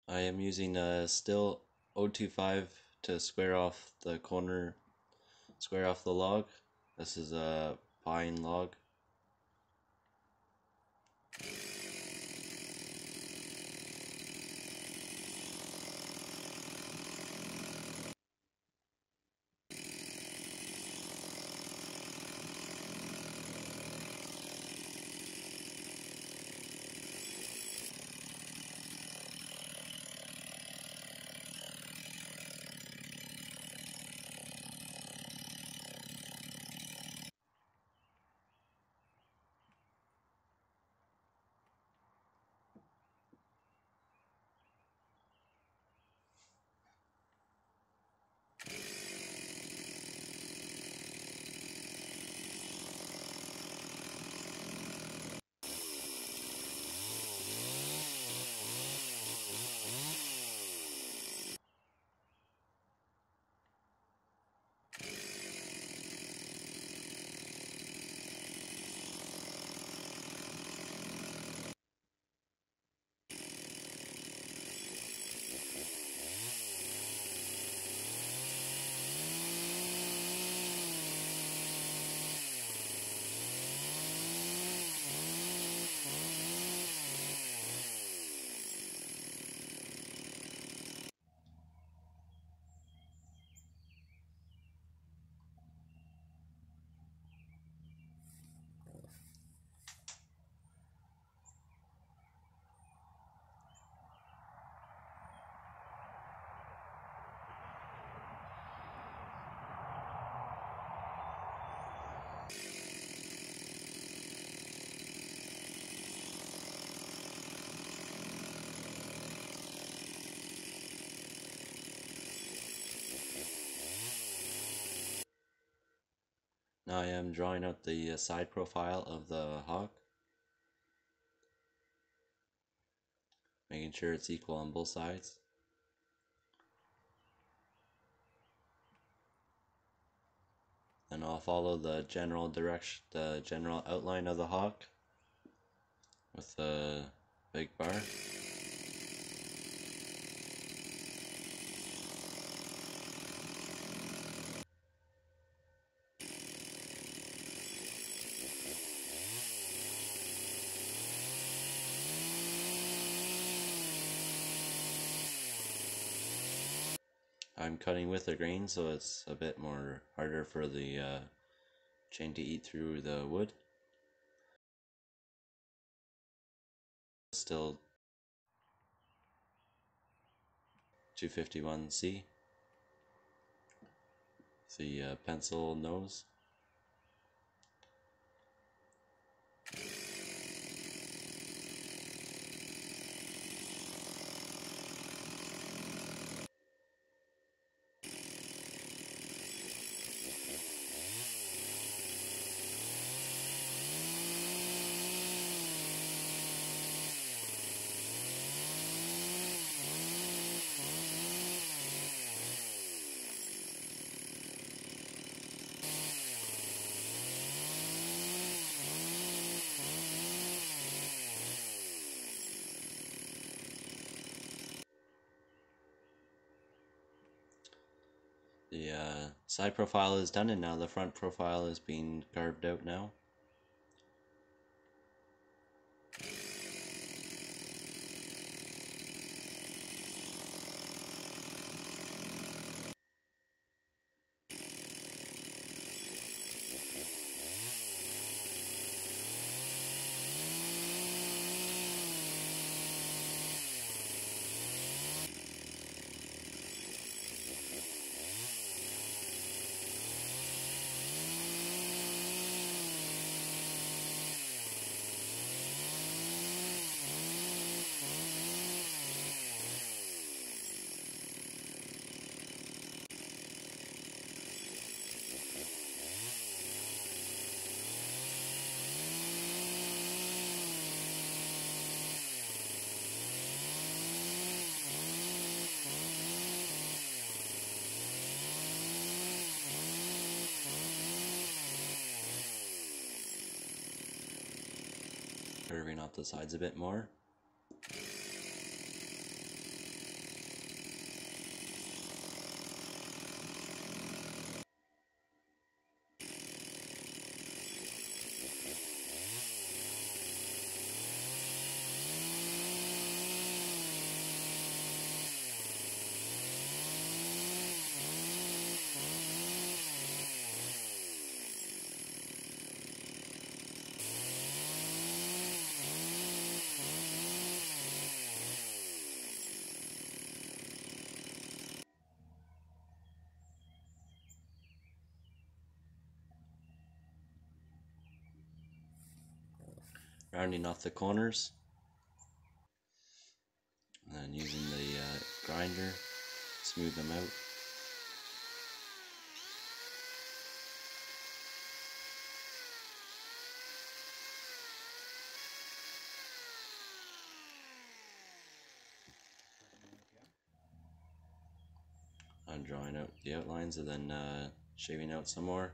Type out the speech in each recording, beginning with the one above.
I am using a still 025 to square off the corner, square off the log. This is a pine log. Now I am drawing out the side profile of the hog, making sure it's equal on both sides. And I'll follow the general direction, the general outline of the hog with the big bar. I'm cutting with the grain, so it's a bit more harder for the chain to eat through the wood. Still 251C, the pencil nose. The side profile is done, and now the front profile is being carved out now. Curving off the sides a bit more. rounding off the corners, and then using the grinder, smooth them out. I'm drawing out the outlines and then shaving out some more.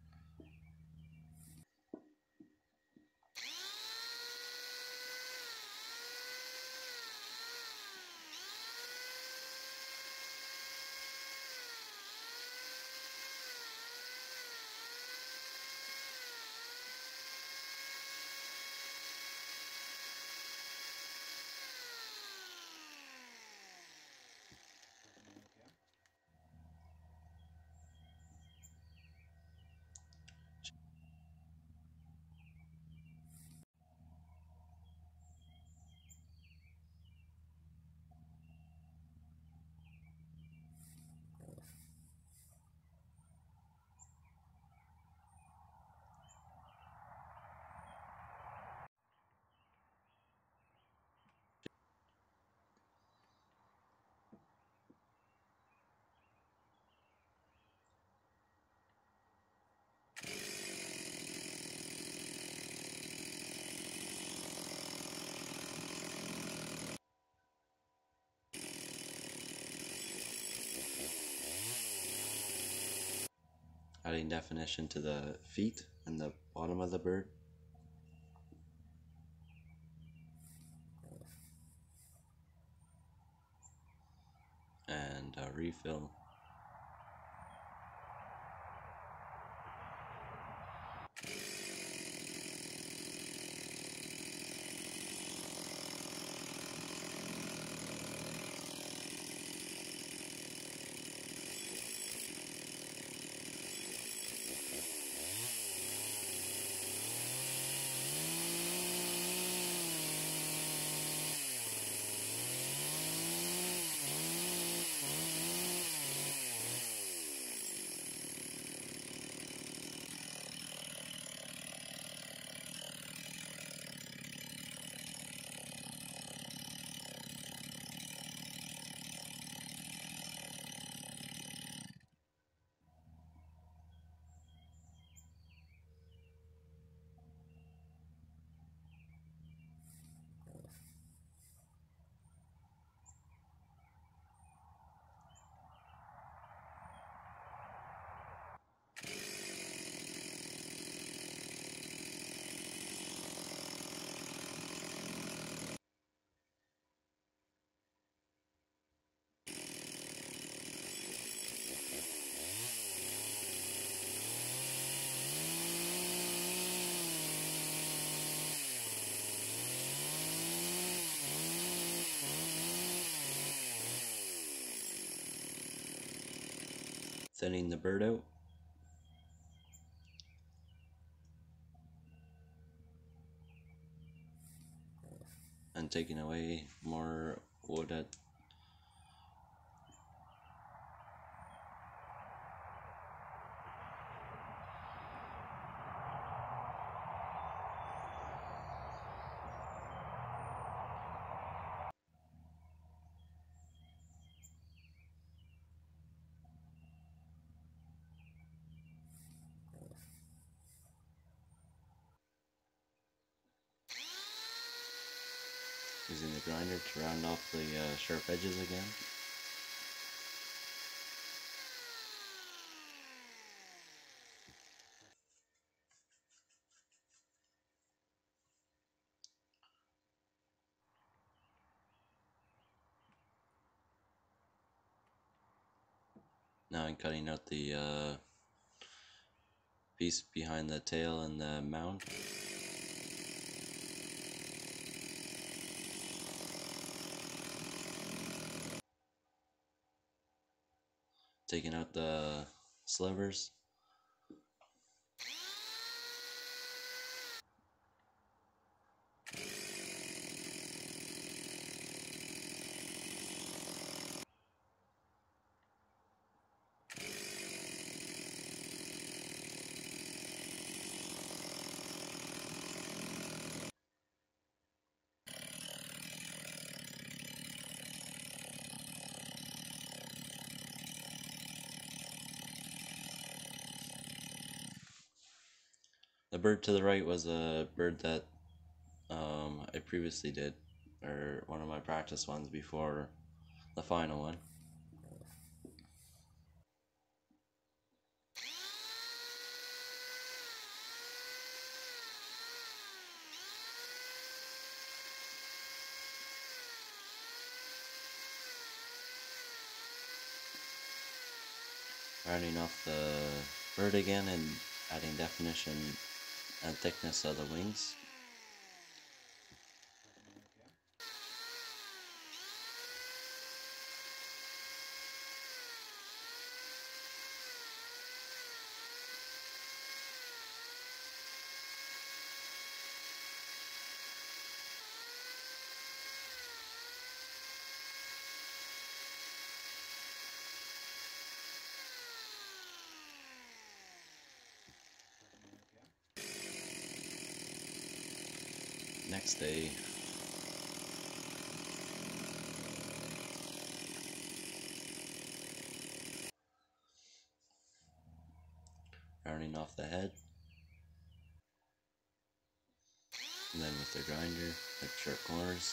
Adding definition to the feet and the bottom of the bird. And refill. Thinning the bird out. And taking away more wood at using the grinder to round off the sharp edges again. Now I'm cutting out the piece behind the tail and the mound. Taking out the slivers. The bird to the right was a bird that I previously did, or one of my practice ones before the final one. Rounding off the bird again and adding definition and thickness of the wings. Next day, rounding off the head, and then with the grinder, like sharp corners.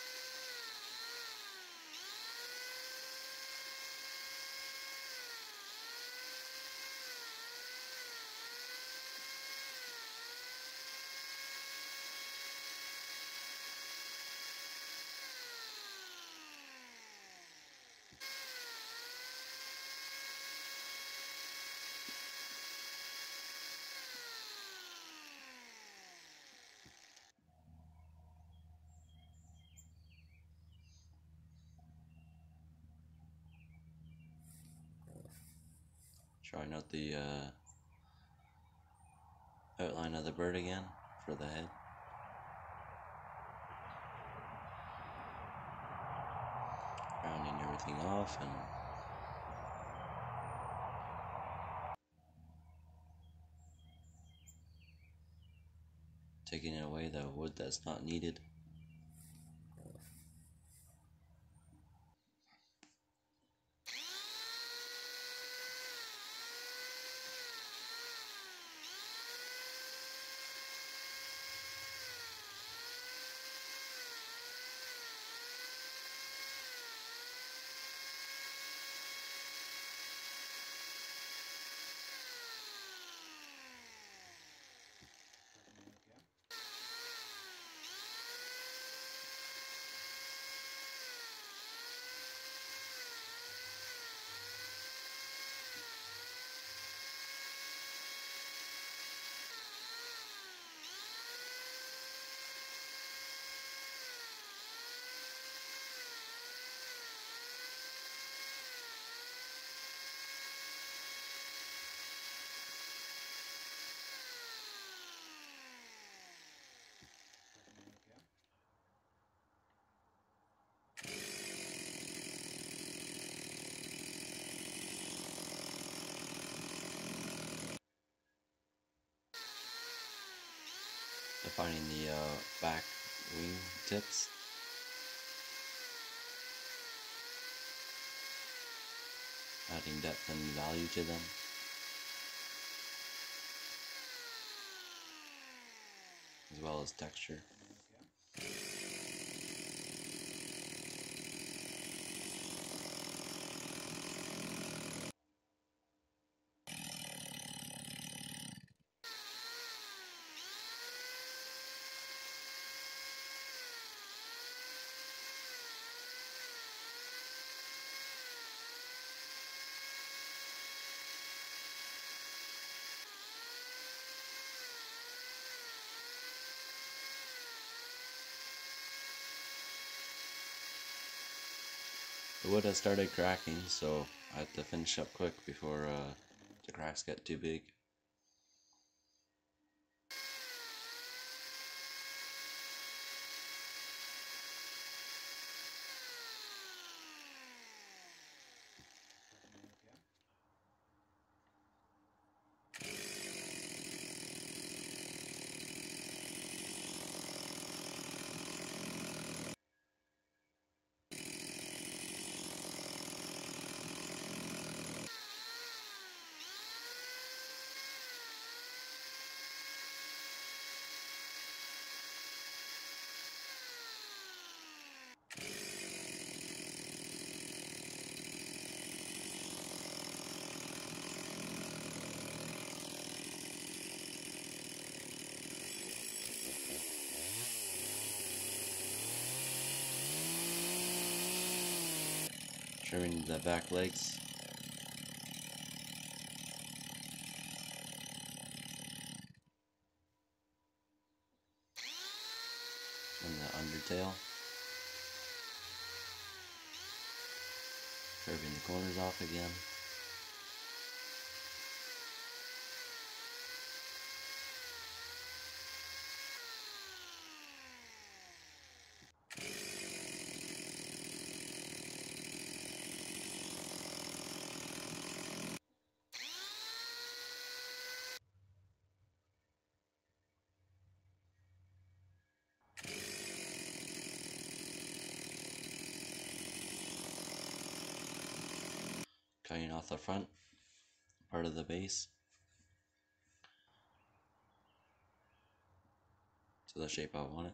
Drawing out the outline of the bird again for the head. Rounding everything off and taking away the wood that's not needed. Defining the back wing tips. Adding depth and value to them. As well as texture. The wood has started cracking, so I have to finish up quick before the cracks get too big. trimming the back legs. And the undertail. Curving the corners off again. Cutting off the front part of the base to the shape I want it.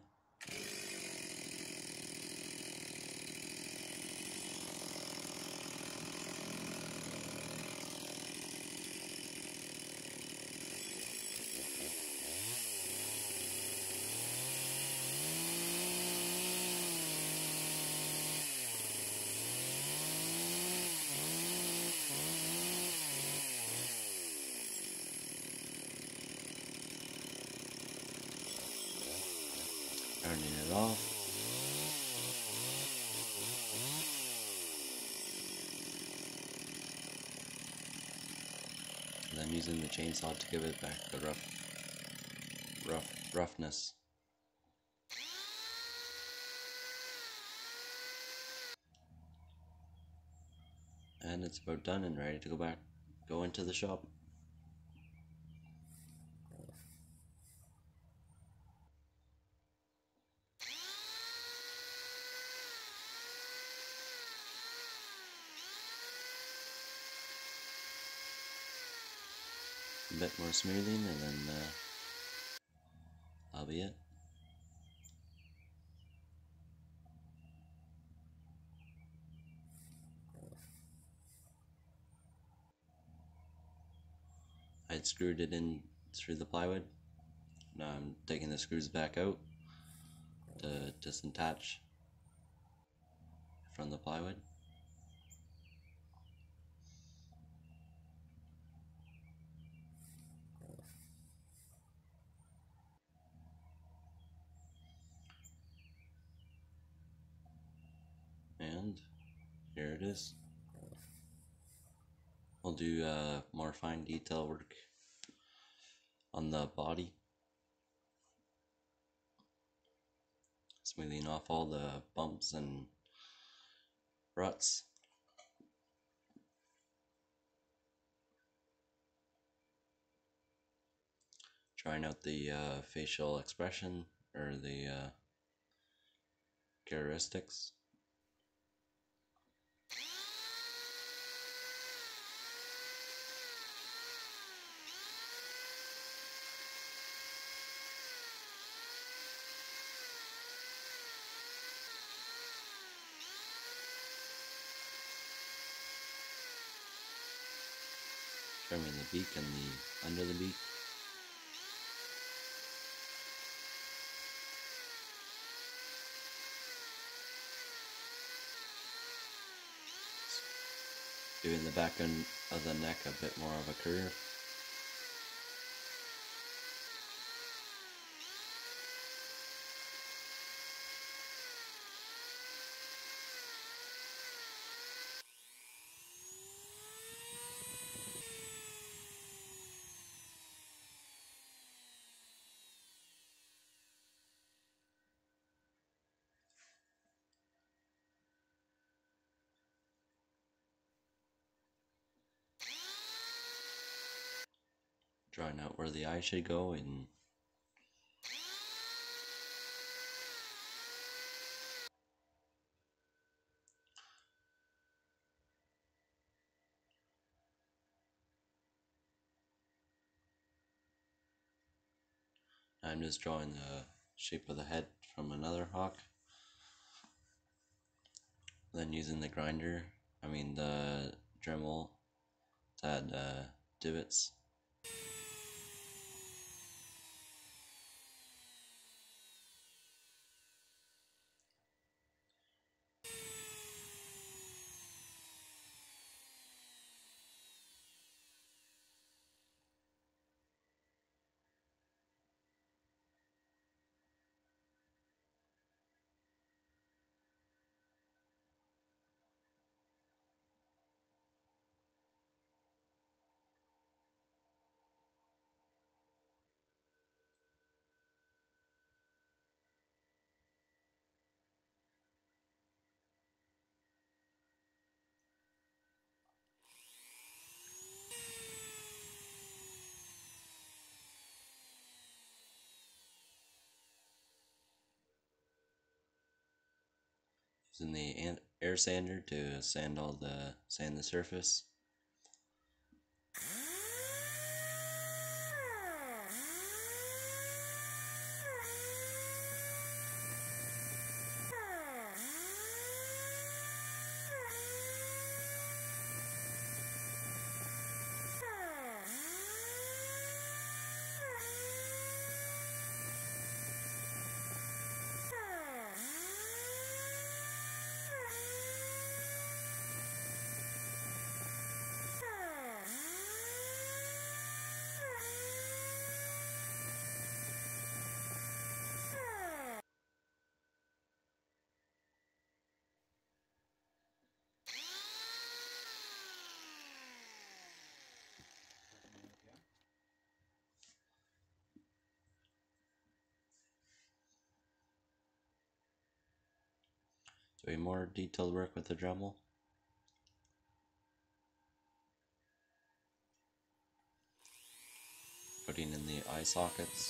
Turning it off. And then using the chainsaw to give it back the roughness. And it's about done and ready to go into the shop. A bit more smoothing, and then that'll be it. I'd screwed it in through the plywood. Now I'm taking the screws back out to disattach from the plywood. And here it is. We'll do more fine detail work on the body, smoothing off all the bumps and ruts. Trying out the facial expression or the characteristics. Trimming the beak and the under the beak. Giving the back end of the neck a bit more of a curve. Drawing out where the eye should go, and I'm just drawing the shape of the head from another hawk. Then using the the Dremel to add divots. Using the air sander to sand the surface. Doing more detailed work with the Dremel. Putting in the eye sockets.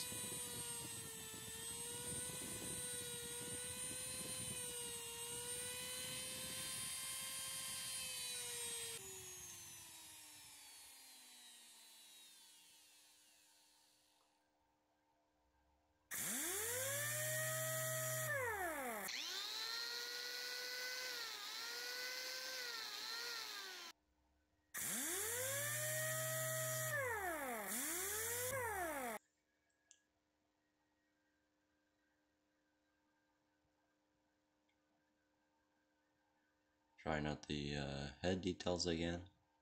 Trying out the head details again.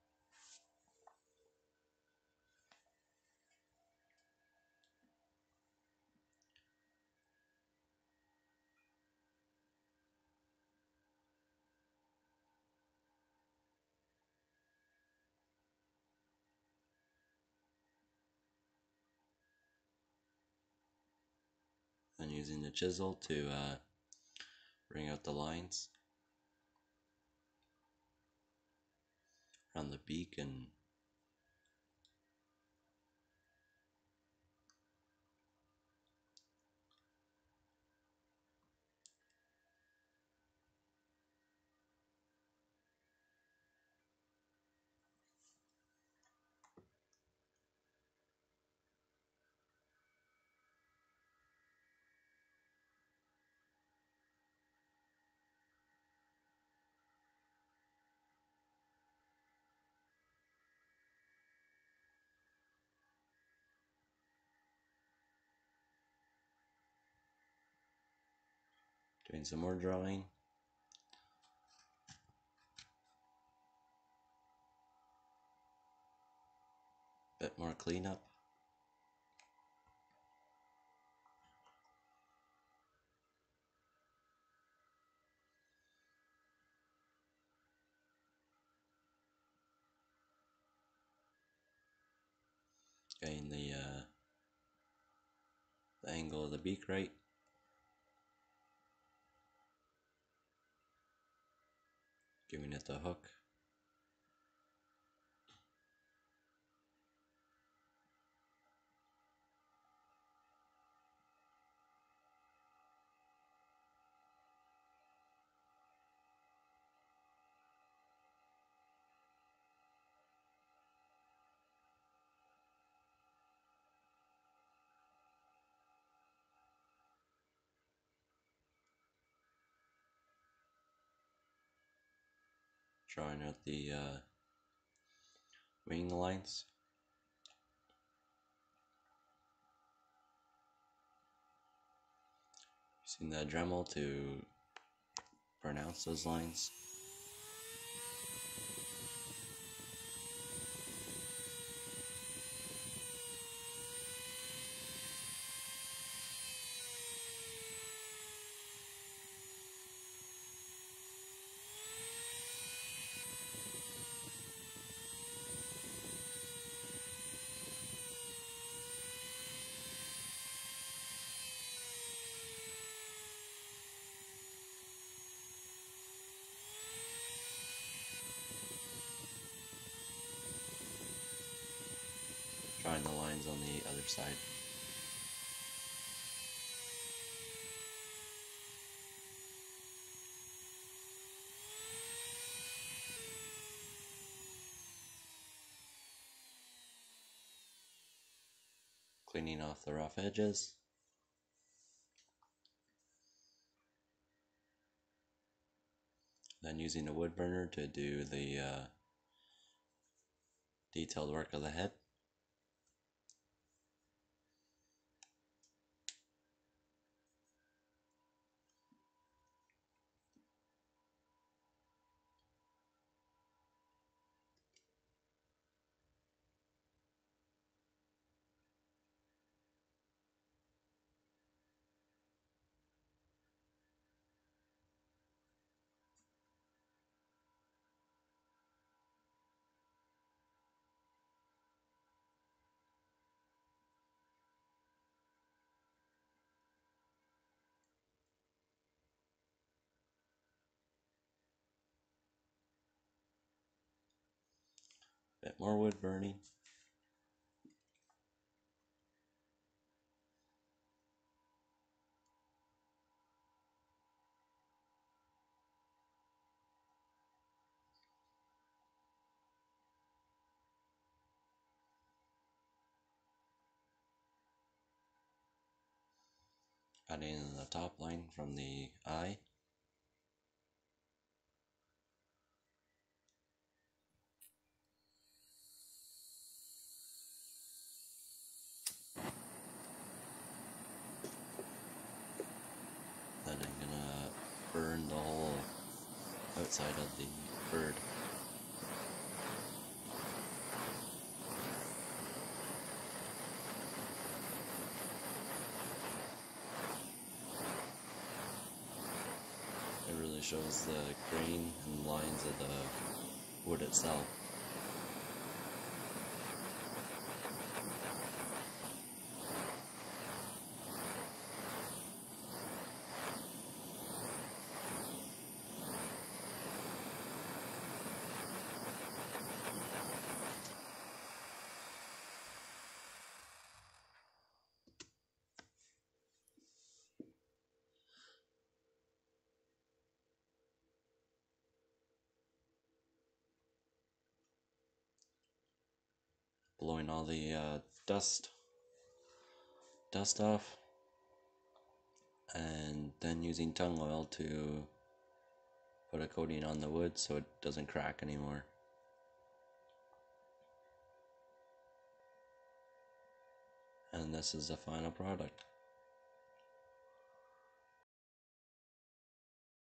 And using the chisel to bring out the lines around the beak and doing some more drawing. Bit more cleanup. Getting the angle of the beak right. Giving it the hook. Drawing out the wing lines. Using the Dremel to pronounce those lines. Drawing the lines on the other side. cleaning off the rough edges. Then using a wood burner to do the detailed work of the head. Bit more wood burning. Adding in the top line from the eye. Then I'm gonna burn the whole outside of the bird. It really shows the grain and lines of the wood itself. Blowing all the dust off, and then using tung oil to put a coating on the wood so it doesn't crack anymore. And this is the final product.